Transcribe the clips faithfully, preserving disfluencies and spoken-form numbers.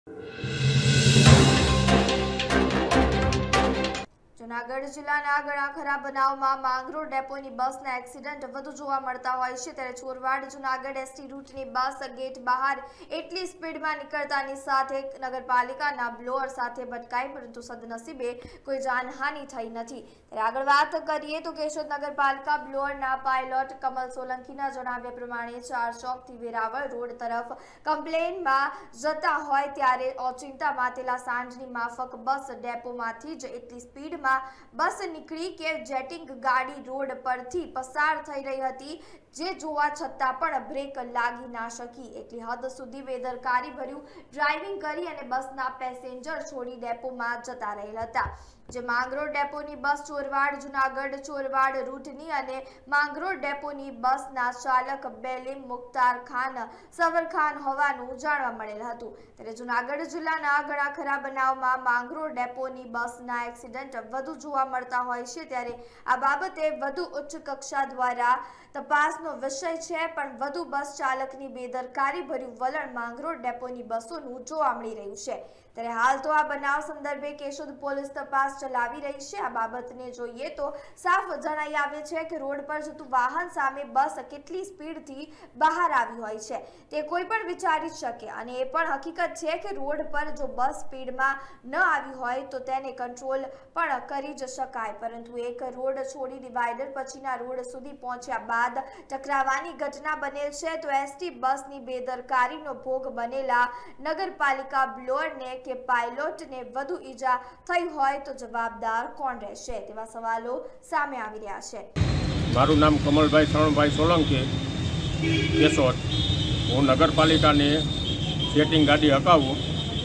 જૂનાગઢ જિલ્લાના ઘણા ખરા બનાવમાં માંગરોળ ડેપોની બસના એક્સિડન્ટ વધુ જોવા મળતા હોય છે, ત્યારે ચોરવાડ જૂનાગઢ એસટી રૂટની બસ ગેટ બહાર એટલી સ્પીડમાં નીકળતાની સાથે નગરપાલિકાના બ્લોઅર સાથે ભટકાઈ, પરંતુ સદનસીબે કોઈ જાનહાનિ થઈ નથી। ત્યારે આગળ વાત કરીએ તો કેશોદ નગરપાલિકા બ્લોઅરના પાયલોટ કમલ સોલંકીના જણાવ્યા પ્રમાણે ચાર ચોકથી વેરાવળ રોડ તરફ કમ્પ્લેનમાં જતા હોય ત્યારે ઓચિંતા તેલા સાંજની માફક બસ ડેપોમાંથી જ એટલી સ્પીડમાં બસ નીકળી કે જેટિંગ ગાડી રોડ પરથી પસાર થઈ રહી હતી, જે જોવા છતાં પણ બ્રેક લાગી ના શકી। એટલી હદ સુધી બેદરકારી ભર્યું ડ્રાઇવિંગ કરી અને બસના પેસેન્જર છોડી ડેપોમાં જતા રહેલ હતા, જે માંગરોળ ડેપોની બસ ચોરવાડ જૂનાગઢ ચોરવાડ રૂટની અને માંગરોળ ડેપોની બસના ચાલક બેલીમ મુખ્તાર ખાન સબર ખાન હોવાનું જાણવા મળેલ હતું। ત્યારે જૂનાગઢ જિલ્લાના ઘણા ખરા બનાવમાં માંગરોળ ડેપોની બસના એક્સિડન્ટ વધુ જોવા મળતા હોય છે, ત્યારે આ બાબતે વધુ ઉચ્ચ કક્ષા દ્વારા તપાસનો વિષય છે, પણ વધુ બસ ચાલકની બેદરકારી ભર્યું વલણ માંગરોળ ડેપોની બસોનું જોવા મળી રહ્યું છે। ત્યારે હાલ તો આ બનાવ સંદર્ભે કેશોદ પોલીસ તપાસ ચલાવી રહી છે। આ બાબતને જોઈએ તો સાફ જણાઈ આવે છે કે રોડ પર જતું વાહન સામે બસ કેટલી સ્પીડથી બહાર આવી હોય છે તે કોઈ પણ વિચારી શકે, અને એ પણ હકીકત છે કે રોડ પર જો બસ સ્પીડમાં ન આવી હોય તો તેને કંટ્રોલ પણ કરી જ શકાય, પરંતુ એક રોડ છોડી ડિવાઈડર પછીના રોડ સુધી પહોંચ્યા બાદ ટકરાવાની ઘટના બનેલ છે, તો એસટી બસની બેદરકારીનો ભોગ બનેલા નગરપાલિકા બ્લોઅરને કે પાયલોટને વધુ ઈજા થઈ હોય તો જવાબદાર કોણ રહેશે તેવા સવાલો સામે આવી રહ્યા છે। મારું નામ કમલભાઈ શરણભાઈ સોલંકી, કેશોદ। હું નગરપાલિકાની સેટિંગ ગાડી હકાવું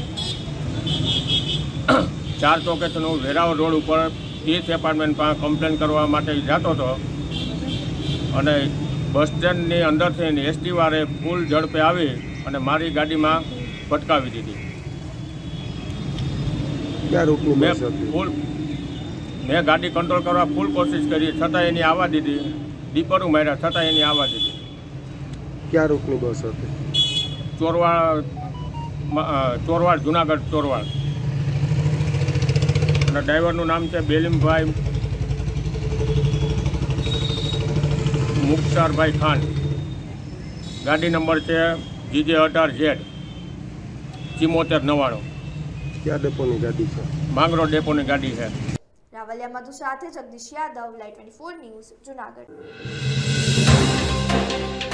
ચાર ચોકેશનું વેરાવળ રોડ ઉપર ત્રીસ એપાર્ટમેન્ટ પાસે કમ્પ્લેન કરવા માટે જતો હતો, અને બસ સ્ટેન્ડની અંદરથી એસટી વાળે ફૂલ ઝડપે આવી અને મારી ગાડીમાં ભટકાવી દીધી। મેં ફૂલ મેં ગાડી કંટ્રોલ કરવા ફૂલ કોશિશ કરી, છતાં એની આવવા દીધી, દીપરું માર્યા છતાં એની આવવા દીધી। ક્યાં રૂટની બસ હતી? ચોરવાડ ચોરવાડ જૂનાગઢ ચોરવાડ, અને ડ્રાઈવરનું નામ છે બેલીમભાઈ મુખ્તારભાઈ ખાન। ગાડી નંબર છે જીજે અઢાર ઝેડ ચિમોતેર નવ્વાણું। ક્યાં ડેપોની ગાડી છે? માંગરોળ ડેપોની ગાડી છે। રાવલિયા મધુ સાથે Jagdish Yadav, live twenty four news, Junagadh.